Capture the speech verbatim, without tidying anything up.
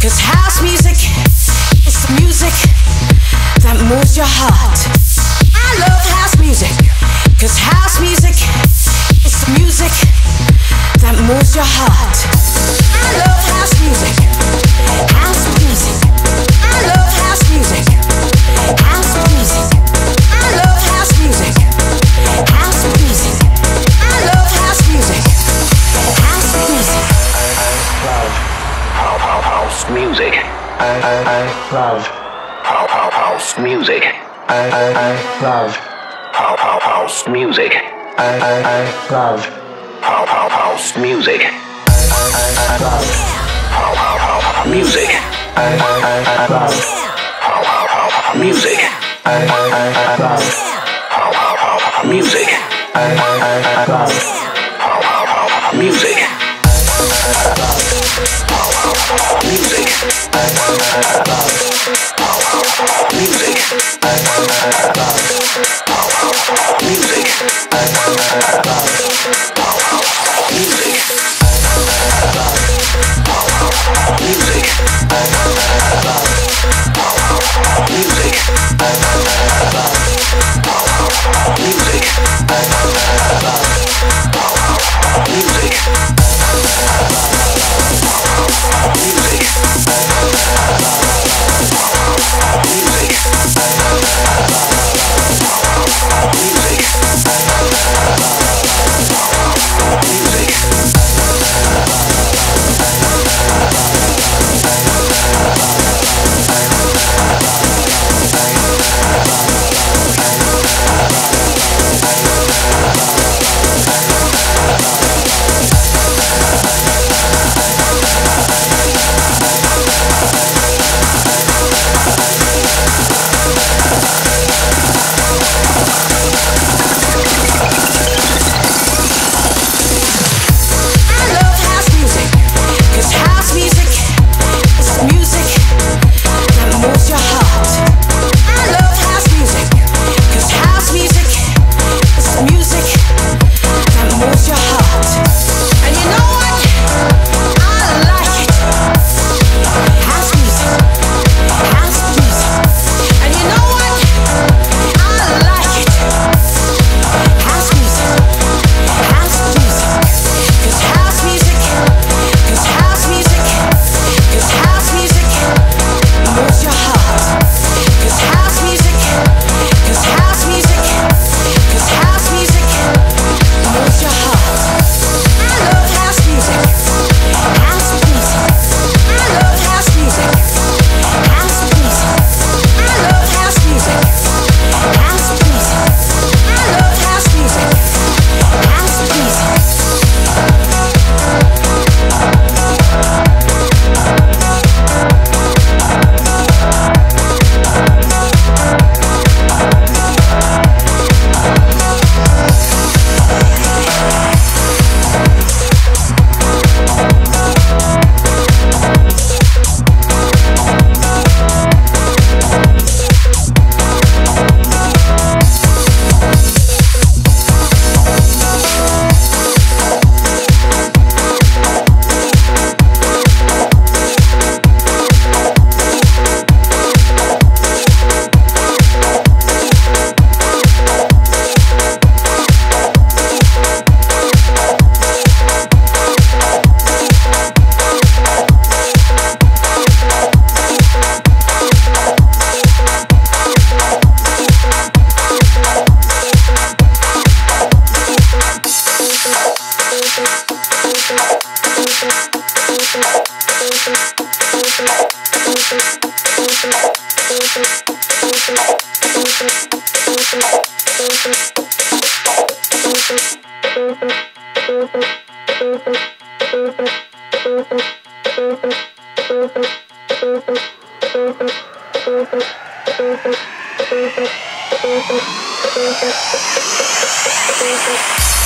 'Cause house music is the music that moves your heart. I love house music, 'cause house music is the music that moves your heart. I love house music, house music. I love house music, house music. I love house music, house music. I love house music, house music. House music. I I I love house music. I I I love house music. I I I love house music. I I I love music. I I I love music. I I I love music. I I I love music. Music. I I love music. I I love music. I I love music. I love music. I I love music. I I love music. I I love music. Thank you.